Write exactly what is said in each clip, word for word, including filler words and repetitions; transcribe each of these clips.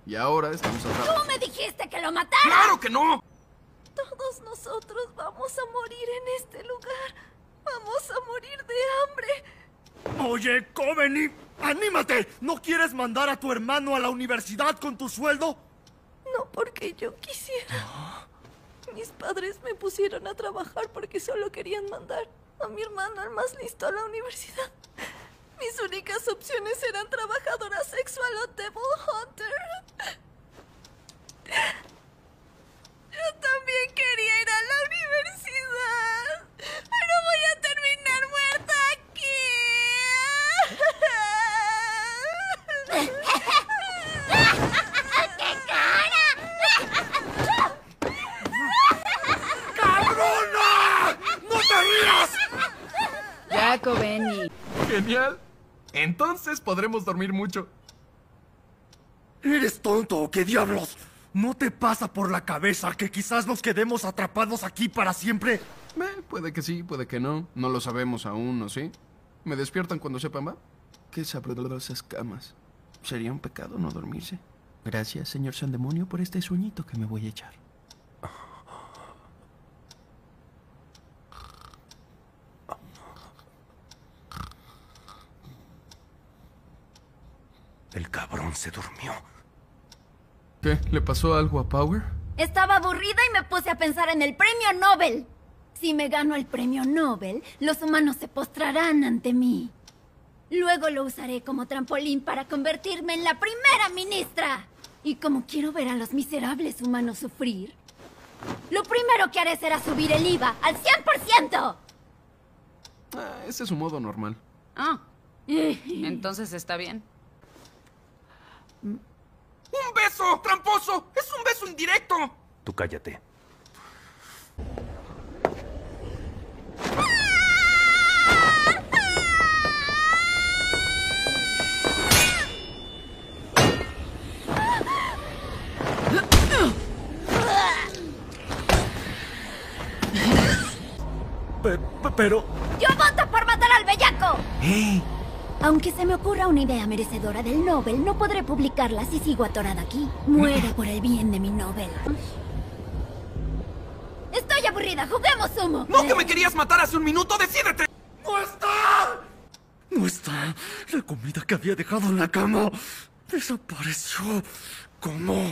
Y ahora estamos atrapados. ¡Tú me dijiste que lo matara! ¡Claro que no! Todos nosotros vamos a morir en este lugar. Vamos a morir de hambre. Oye, Coveney, ¡anímate! ¿No quieres mandar a tu hermano a la universidad con tu sueldo? No porque yo quisiera. Mis padres me pusieron a trabajar porque solo querían mandar a mi hermano al más listo a la universidad. Mis únicas opciones eran trabajadora sexual o Devil Hunter. Yo también quería ir a la universidad, pero voy a terminar muerta aquí. ¡Qué cara! ¡Cabrona! ¡No te rías! Ya, Coveney. Genial. Entonces podremos dormir mucho. ¿Eres tonto o qué diablos? ¿No te pasa por la cabeza que quizás nos quedemos atrapados aquí para siempre? Eh, puede que sí, puede que no. No lo sabemos aún, ¿no sí? ¿Me despiertan cuando sepan, va? Qué sabrosas camas. ¿Sería un pecado no dormirse? Gracias, señor San Demonio, por este sueñito que me voy a echar. El cabrón se durmió. ¿Qué? ¿Le pasó algo a Power? Estaba aburrida y me puse a pensar en el premio Nobel. Si me gano el premio Nobel, los humanos se postrarán ante mí. Luego lo usaré como trampolín para convertirme en la primera ministra. Y como quiero ver a los miserables humanos sufrir, lo primero que haré será subir el I V A al cien por ciento. Ah, ese es su modo normal. Ah, entonces está bien. ¡Un beso, tramposo! ¡Es un beso indirecto! Tú cállate. Pe- pe- pero... ¡Yo voto por matar al bellaco! ¡Eh! Aunque se me ocurra una idea merecedora del Nobel, no podré publicarla si sigo atorada aquí. Muere por el bien de mi Nobel. Estoy aburrida, juguemos sumo. ¿No que me querías matar hace un minuto? ¡Decídete! ¡No está! No está. La comida que había dejado en la cama desapareció. ¿Cómo?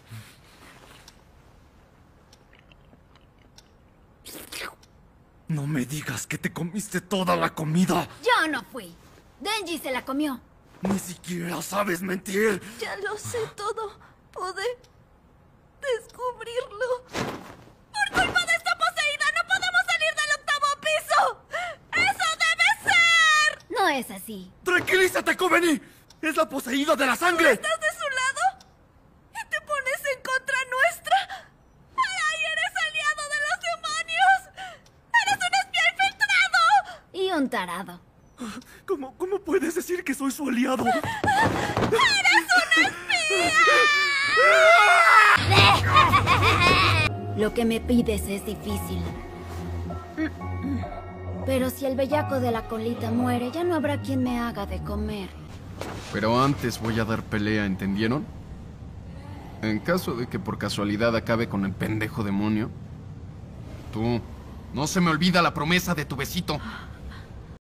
No me digas que te comiste toda la comida. Yo no fui. Denji se la comió. Ni siquiera sabes mentir. Ya lo sé todo. Pude descubrirlo. ¡Por culpa de esta poseída no podemos salir del octavo piso! ¡Eso debe ser! No es así. ¡Tranquilízate, Coveney! ¡Es la poseída de la sangre! ¿Estás de su lado? ¿Y te pones en contra nuestra? ¡Ay, eres aliado de los demonios! ¡Eres un espía infiltrado! Y un tarado. ¿Cómo, ¿Cómo puedes decir que soy su aliado? ¡Eres un espía! Lo que me pides es difícil. Pero si el bellaco de la colita muere, ya no habrá quien me haga de comer. Pero antes voy a dar pelea, ¿entendieron? En caso de que por casualidad acabe con el pendejo demonio. Tú, no se me olvida la promesa de tu besito.